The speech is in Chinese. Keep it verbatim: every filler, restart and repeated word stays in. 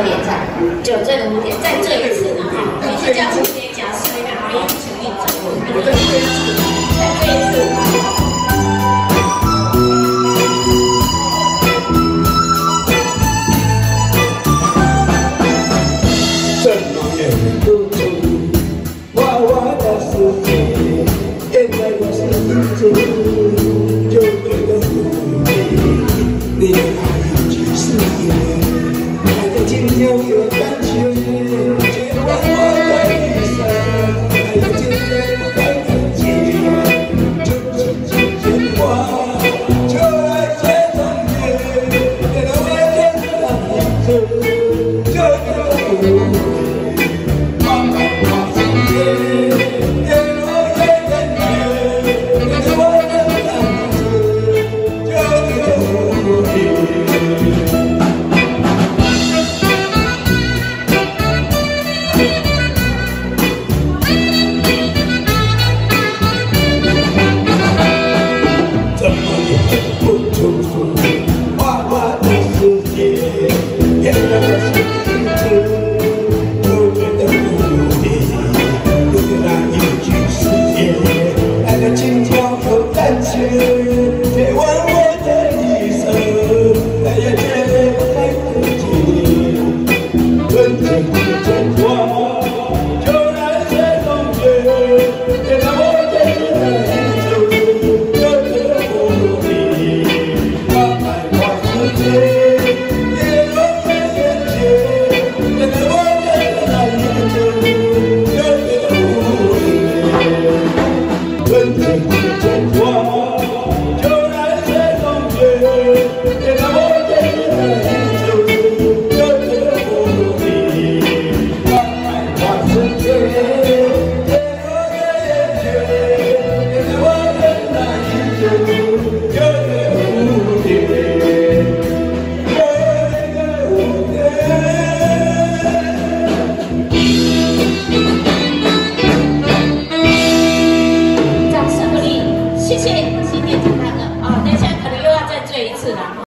点在，九正五点，在这一次呢，哈，就是叫蝴蝶夹思维的好运请运转，在这一次，在这一次。 你的爱全世界，爱的今天有感觉，却让我的一生，爱的今天不该自己，就这几句话，就爱在中间，给了我天的名字，就叫我，妈妈我世界，给我一点点，给我的名字，就叫我。 不出书，花花的世界，变得。